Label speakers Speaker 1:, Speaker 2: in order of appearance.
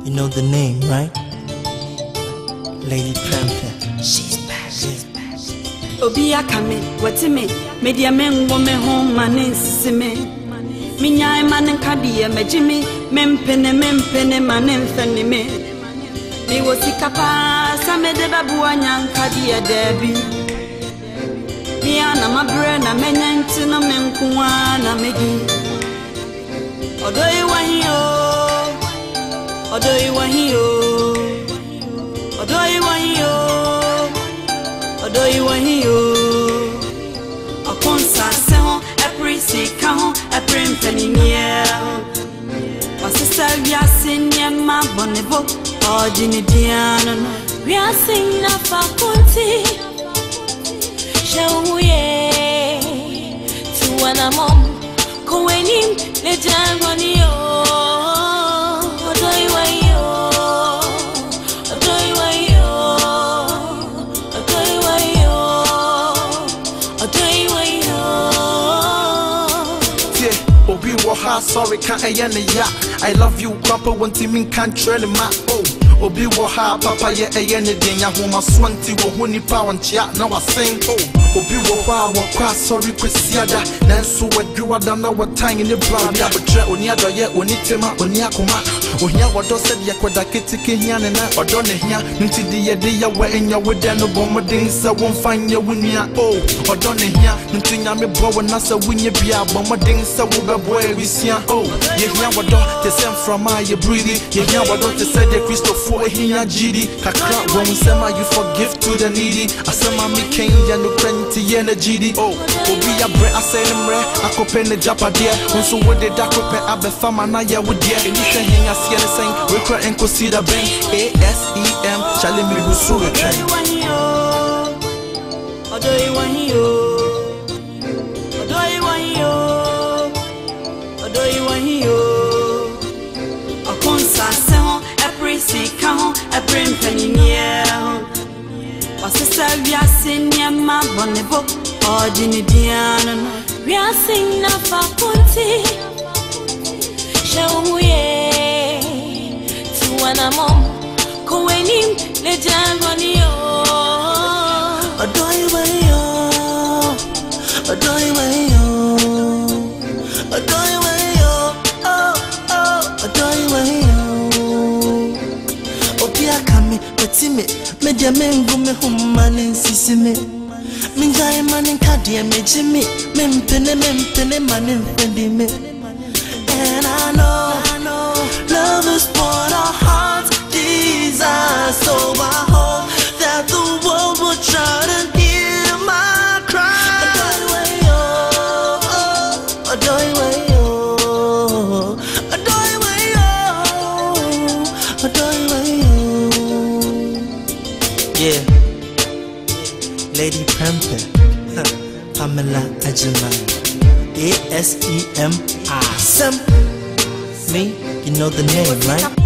Speaker 1: You know the name, right? Lady Prempeh. She's back. She's back.
Speaker 2: Obiya kame, watime, media men woman home manin sime. Minya manin kadia mejimi, mempene manin fenime. Me wosikapa, same de babuanya kadia debi. Miana mabrena menyanti no menkuana megi. Odoi wahio, odoi wahio, odoi wahio, odoi wahio. Akonsa se ho, eprisi ka ho, eprempeni nie. Wasisa wiase niema bonebo, ojini diano no.
Speaker 3: Wiase na fakunti, shawuye, tuwana mom, kuwenim lejangoni yo. Odoi wahio, odoi wahio, odoi wahio, odoi wahio.
Speaker 4: Yeah, Obi Waha, sorry, can't ya. I love you, Papa, one team in country, my oh. Obi Waha, Papa, yeah, ya home, a swanty, wahuni power and chat, now I sing, oh. Obi Waha, wakwa, sorry, Christiada, Nansu, what you are done, what time in the blood, yeah, but try on yada, yeah, onitema, onyakuma. Ohia wado said yakwada kitiki hiane na odone hia nti de dia wa enya wede no bomodin se won fanye wunia oh odone hia nti nyame bo na se wunye bia bomodin se wo bebo ebisia oh ye hia wado te sem from my breathe ye hia wado te said the Christopher hia gidi kakra won sema you forgive to the needy asema me kenya no plenty energy oh obi ya bre asenemre akope ne japade nso wode dakope abefama na ye wode anything hia we cry and consider bang ASEM Charlie me go so we try
Speaker 2: Odoi wahio Odoi wahio Odoi wahio Akonsa se ho eprisi ka ho eprempeni nie Wasisa wiase niema bonebo ojini diano no
Speaker 3: Wiase na fakunti shawuye wana mom kuwenim lejangoni yo
Speaker 1: Odoi wahio, odoi wahio, odoi wahio, oh oh, odoi wahio. Obiya kame, watime, media mengu me humane sisime. Minjai manin kadia mejimi, mempene manin fendime. And I know, love is what our hearts desire. So I hope that the world will try to hear my cry. Odoi wahio, odoi wahio, odoi wahio. Yeah, Lady Prempeh, Pamela Ajimai, ASEMI. Me, you know the name, right?